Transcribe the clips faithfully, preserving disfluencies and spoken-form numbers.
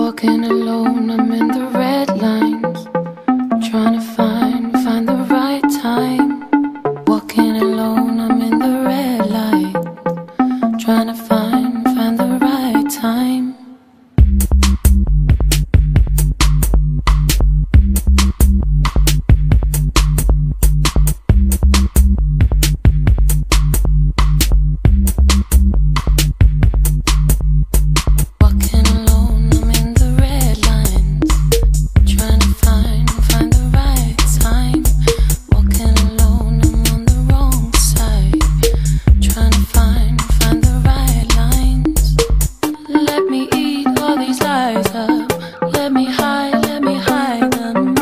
Walking alone, I'm in the red lines, trying to find, find the right time. Walking alone, I'm in the red light, trying to find, find the right time. Let me hide, let me hide them.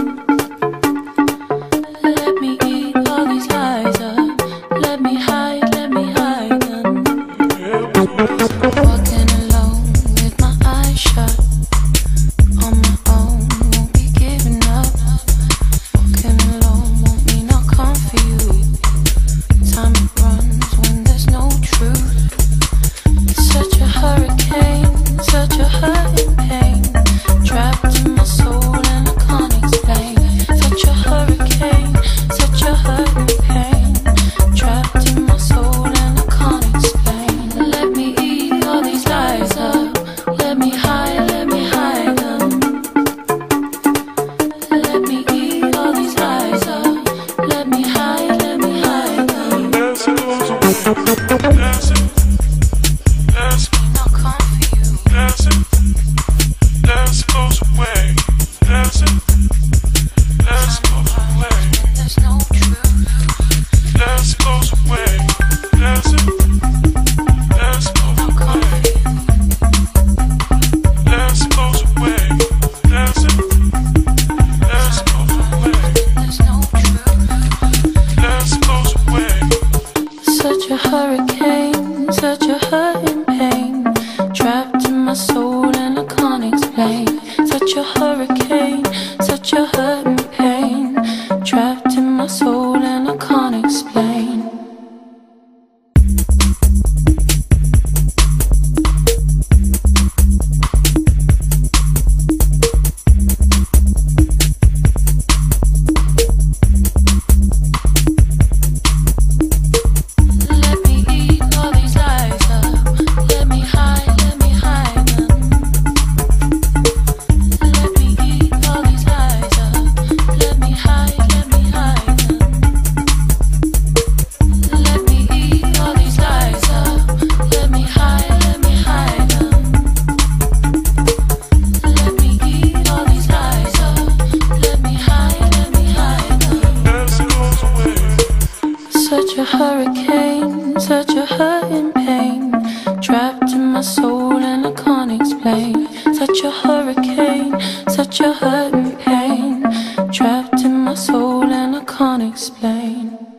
Let me eat all these lies up. Let me hide, let me hide them. Walking alone with my eyes shut, on my own, won't be giving up. Walking alone won't mean I'll come for you. Time it runs when there's no truth. It's such a hurricane, such a hurting pain. Trapped in my soul and I can't explain. Such a hurricane, such a hurting pain. Trapped in my soul and I can't explain. Let me eat all these lies up. Let me hide, let me hide them. Let me eat all these lies up. Let me hide, let me hide them. Dancing, dancing, dancing, not come for you. Dancing. Dance goes away, dancing, dance goes away. There's no truth. Dance goes away, dancing, dance goes away. Dance goes away, dancing, dance goes away. There's no truth. Dance goes away. Such a hurricane, such a hurting pain. Trapped in my soul and I can't explain. Such a hurricane, such a hurting pain. Trapped in my soul and I can't explain. Such a hurricane, such a hurting pain. Trapped in my soul and I can't explain. Such a hurricane, such a hurting pain. Trapped in my soul and I can't explain.